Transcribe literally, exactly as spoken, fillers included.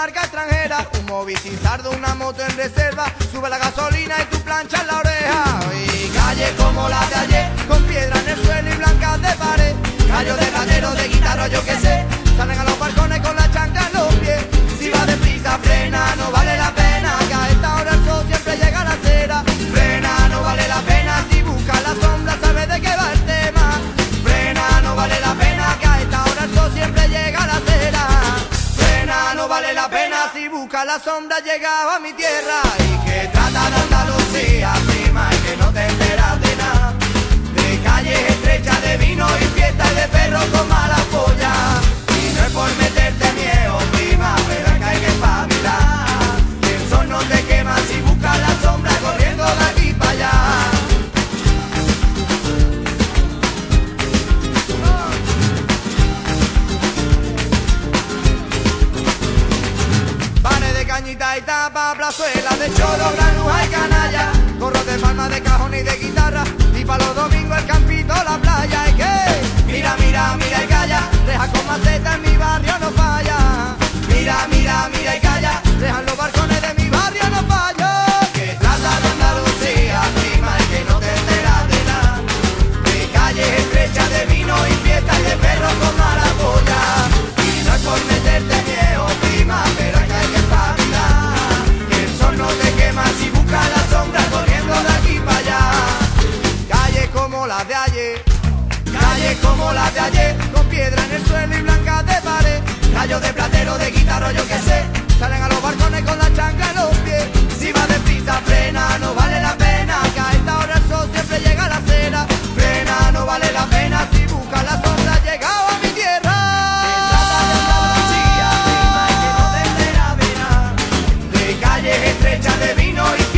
marca extranjera, un móvil sin sardo, una moto en reserva, sube la gasolina y tu plancha en la oreja. Y calle como la de ayer, con piedra en el suelo y blancas de pared, gallos de platero, de guitarra, yo que sé, salen a los balcones con la chancla en los pies. Si va deprisa, frena, no vale la pena, que a esta hora el sol siempre llega a la acera. Frena, no vale la pena, si busca la sombra, sabes de qué va el tema. Frena, no vale la pena, que a esta hora el sol siempre llega a la acera. Frena, no vale la pena, si busca la sombra, llega a mi tierra. Y que trata de Andalucía, prima, y que no te enteras de nada. De calles estrechas, de vino y fiesta y de perros con mala polla. Y no es por meterte miedo, prima, pero es que hay que espabilar. Que el sol no te quema si buscas la sombra corriendo de aquí para allá. Bares de cañita y tapa, plazuela de cholo, granuja y canalla, gorros de palma, de cajón y de guitarra, y pa' los domingos el campito, la playa. Y que mira, mira, mira y calla, reja con maceta en mi barrio no falla. Mira, mira, mira y calla, rejan los balcones de mi barrio no falla. Que trata de Andalucía, prima, y que no te enteras de nada. De calles estrechas, de vino y fiesta y de perros con mala polla. Y no es por meterte miedo, prima, pero es que hay que espabilar. Que el sol no te quema si buscas la sombra corriendo de aquí para allá. Calles como las de ayer, calles como las de ayer, con piedra en el suelo y blancas de pared, gallos de platero, de guitarra, yo que sé, salen a los balcones con la chancla en los pies. Si va deprisa, frena, no vale la pena, que a esta hora el sol siempre llega a la acera. Frena, no vale la pena, si busca la sombra, llegado a mi tierra. Se trata de Andalucía, prima, y que no te enteras de nada. De calles estrechas, de vino y